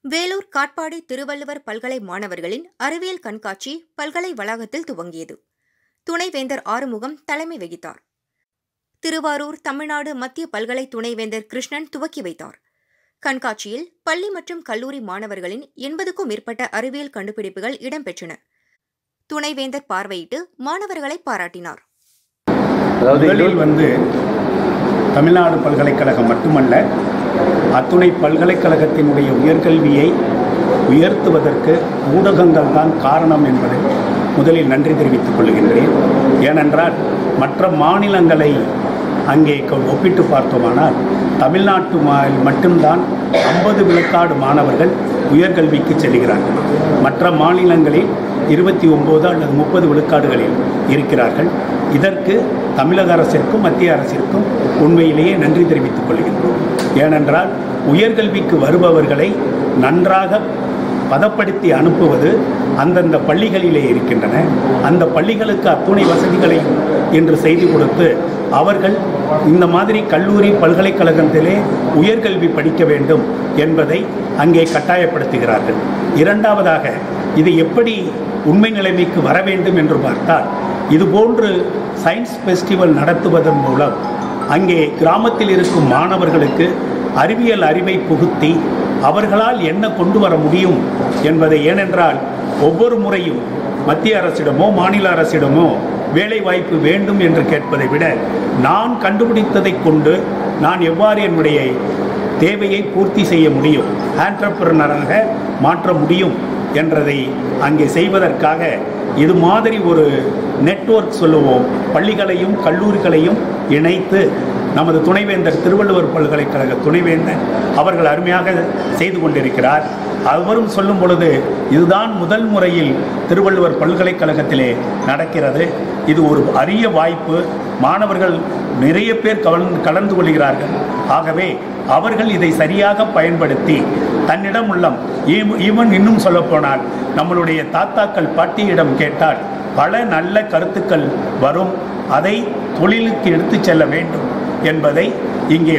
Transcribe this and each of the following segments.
வேலூர் காட்பாடி திருவள்ளுவர் பல்கலை மாணவர்களின் அறிவியல் கண்காட்சி பல்கலை வளாகத்தில் துவங்கியது. துணைவேந்தர் ஆறுமுகம் தலைமை வகித்தார். திருவாரூர் தமிழ்நாடு மத்திய பல்கலை துணைவேந்தர் கிருஷ்ணன் துவக்கி வைத்தார். கண்காட்சியில் பள்ளி மற்றும் கல்லூரி மாணவர்களின் 80க்கும் மேற்பட்ட அறிவியல் கண்டுபிடிப்புகள் இடம்பெற்றன. துணைவேந்தர் பார்வையிட்டு மாணவர்களை பாராட்டினார். தமிழ்நாடு பல்கலைக்கழகம் மட்டுமல்ல, அத்துணை பல்கலைக்கழகத்தினுடைய உயர்கல்வியை உயர்த்துவதற்கு ஊடகங்கள் தான் காரணம் என்பதை முதலில் நன்றி தெரிவித்துக் கொள்கின்றேன். ஏனென்றால் மற்ற மாநிலங்களை அங்கே ஒப்பிட்டு பார்த்தோமானால் தமிழ்நாட்டு மட்டும்தான் 50 விழுக்காடு மாணவர்கள் உயர்கல்விக்கு செல்கிறார்கள். மற்ற மாநிலங்களில் 29 அல்லது 30 விழுக்காடுகளில் இருக்கிறார்கள். இதற்கு தமிழக அரசிற்கும் மத்திய அரசிற்கும் உண்மையிலேயே நன்றி தெரிவித்துக் கொள்கின்றோம். ஏனென்றால் உயர்கல்விக்கு வருபவர்களை நன்றாக பதப்படுத்தி அனுப்புவது அந்தந்த பள்ளிகளிலே இருக்கின்றன. அந்த பள்ளிகளுக்கு அத்துணை வசதிகளையும் இன்று செய்து கொடுத்து அவர்கள் இந்த மாதிரி கல்லூரி பல்கலைக்கழகத்திலே உயர்கல்வி படிக்க வேண்டும் என்பதை அங்கே கட்டாயப்படுத்துகிறார்கள். இரண்டாவதாக, இது எப்படி உண்மை நிலைமைக்கு வர வேண்டும் என்று பார்த்தால், இதுபோன்று சயின்ஸ் ஃபெஸ்டிவல் நடத்துவதன் மூலம் அங்கே கிராமத்தில் இருக்கும் மாணவர்களுக்கு அறிவியல் அறிவை புகுத்தி அவர்களால் என்ன கொண்டு வர முடியும் என்பதை, ஏனென்றால் ஒவ்வொரு முறையும் மத்திய அரசிடமோ மாநில அரசிடமோ வேலை வாய்ப்பு வேண்டும் என்று கேட்பதை விட நான் கண்டுபிடித்ததை கொண்டு நான் எவ்வாறு என்னுடைய தேவையை பூர்த்தி செய்ய முடியும், ஆண்டர்பிரனராக மாற்ற முடியும் என்றதை அங்கே செய்வதற்காக இது மாதிரி ஒரு நெட்வொர்க் சொல்லுவோம், பள்ளிகளையும் கல்லூரிகளையும் இணைத்து நமது துணைவேந்தர் திருவள்ளுவர் பல்கலைக்கழக துணைவேந்தர் அவர்கள் அருமையாக செய்து கொண்டிருக்கிறார். அவரும் சொல்லும் பொழுது இதுதான் முதல் முறையில் திருவள்ளுவர் பல்கலைக்கழகத்திலே நடக்கிறது. இது ஒரு அரிய வாய்ப்பு. மாணவர்கள் நிறைய பேர் கலந்து கொள்கிறார்கள். ஆகவே அவர்கள் இதை சரியாக பயன்படுத்தி தன்னிடம் உள்ள இன்னும் சொல்லப்போனால் நம்மளுடைய தாத்தாக்கள் பாட்டியிடம் கேட்டால் பல நல்ல கருத்துக்கள் வரும். அதை தொழிலுக்கு எடுத்து செல்ல வேண்டும் என்பதை இங்கே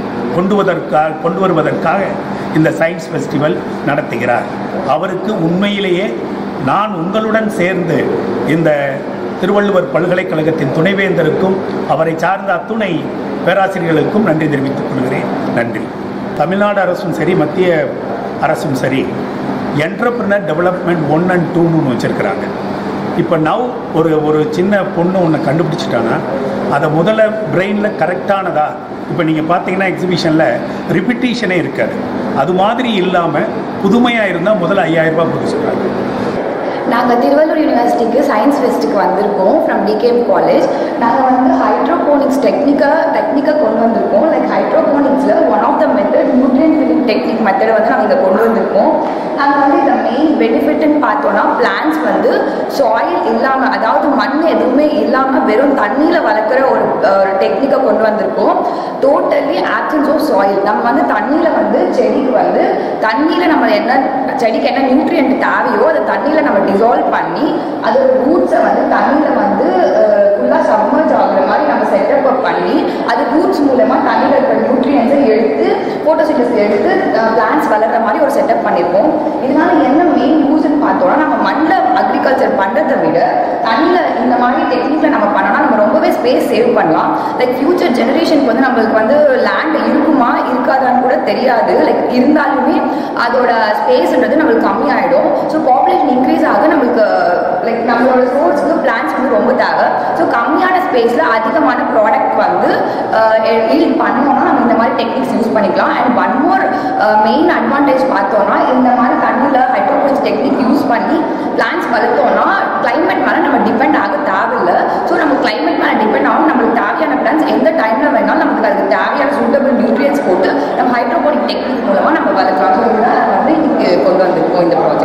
கொண்டு வருவதற்காக இந்த சயின்ஸ் ஃபெஸ்டிவல் நடத்துகிறார். அவருக்கு உண்மையிலேயே நான் உங்களுடன் சேர்ந்து இந்த திருவள்ளுவர் பல்கலைக்கழகத்தின் துணைவேந்தருக்கும் அவரை சார்ந்த அத்துணை பேராசிரியர்களுக்கும் நன்றி தெரிவித்துக் கொள்கிறேன். நன்றி. தமிழ்நாடு அரசும் சரி மத்திய அரசும் சரி என்டர்பிரினர் டெவலப்மெண்ட் 1 and 2 வச்சுருக்கிறாங்க. இப்போ ஒரு சின்ன பொண்ணு ஒன்று கண்டுபிடிச்சிட்டான்னா அதை முதல்ல பிரெயினில் கரெக்டானதா, இப்போ நீங்கள் பார்த்தீங்கன்னா எக்ஸிபிஷனில் ரிப்பிட்டேஷனே இருக்காது. அது மாதிரி இல்லாமல் புதுமையாக இருந்தால் முதல்ல 5000 ரூபாய் கொடுக்க சொல்கிறாங்க. நாங்கள் திருவள்ளூர் யூனிவர்சிட்டிக்கு சயின்ஸ் ஃபெஸ்ட்டுக்கு வந்திருக்கோம் ஃப்ரம் டிகேஎம் காலேஜ். நாங்கள் ஹைட்ரோபோனிக்ஸ் டெக்னிக்கை கொண்டு வந்திருக்கோம். லைக் ஹைட்ரோபோனிக்ஸில் one of the method nutrient filling technique மெத்தடை நாங்கள் இதை கொண்டு வந்திருக்கோம். நாங்கள் இந்த மெயின் பெனிஃபிட்னு பார்த்தோன்னா பிளான்ட்ஸ் சாயில் இல்லாமல், அதாவது மண் எதுவுமே இல்லாமல் வெறும் தண்ணியில் வளர்க்குற ஒரு டெக்னிக்கை கொண்டு வந்திருக்கோம். Totally absence of soil. நம்ம தண்ணியில் செடிக்கு தண்ணியில் நம்ம செடிக்கு என்ன நியூட்ரியன்ட் தேவையோ அதை தண்ணியில் நம்ம டிசால்வ் பண்ணி அதோட ரூட்ஸை தண்ணியில் ஃபுல்லாக சப்மர்ஜ் ஆகுற மாதிரி நம்ம செட்டப் பண்ணி அது ரூட்ஸ் மூலமாக தண்ணியில் இருக்கிற நியூட்ரியன்ஸை எடுத்து ஃபோட்டோசிந்தசிஸ் எடுத்து பிளான்ட்ஸ் வளர்கிற மாதிரி ஒரு செட்டப் பண்ணியிருக்கோம். இதனால என்ன மெயின் யூஸ்ன்னு பார்த்தோம்னா, நம்ம மண்ணில் அக்ரிகல்ச்சர் பண்ணுறதை விட தண்ணியில் இந்த மாதிரி டெக்னிக்கில் நம்ம பண்ணோம்னா நம்ம ரொம்பவே ஸ்பேஸ் சேவ் பண்ணலாம். லைக் ஃபியூச்சர் ஜெனரேஷனுக்கு நம்மளுக்கு லேண்ட் இருக்குமா இருக்காதான்னு கூட தெரியாது. லைக் இருந்தாலுமே அதோட ஸ்பேஸ்ன்றது நம்மளுக்கு கம்மியாயிடும். ஸோ பாப்புலேஷன் இன்க்ரீஸ் ஆக நம்மளுக்கு லைக் நம்மளோட சோர்ஸ்க்கு பிளான்ஸ் ரொம்ப தேவை. ஸோ கம்மியான ஸ்பேஸில் அதிகமான ப்ராடக்ட் ஈல்ட் பண்ணோம்னா நம்ம இந்த மாதிரி டெக்னிக்ஸ் யூஸ் பண்ணிக்கலாம். And one more main advantage பார்த்தோம்னா, இந்த மாதிரி தண்ணியில் ஹைட்ரோபோனிக்ஸ் டெக்னிக் யூஸ் பண்ணி பிளான்ஸ் வளர்த்தோம்னா கிளைமேட் மேலே நம்ம டிபெண்ட் ஆக தேவையில்லை. ஸோ நம்ம கிளைமேட் மேலே டிபெண்ட் ஆகும். நம்மளுக்கு தேவையான பிளான்ஸ் எந்த டைமில் வேணாலும் நமக்கு அதுக்கு தேவையான சூட்டபிள் நியூட்ரியன்ஸ் போட்டு நம்ம ஹைட்ரோபோனிக் டெக்னிக் மூலமாக நம்ம வளர்க்கலாம். ஸோ இதெல்லாம் இங்கே கொண்டு வந்திருக்கோம் இந்த ப்ராஜெக்ட்.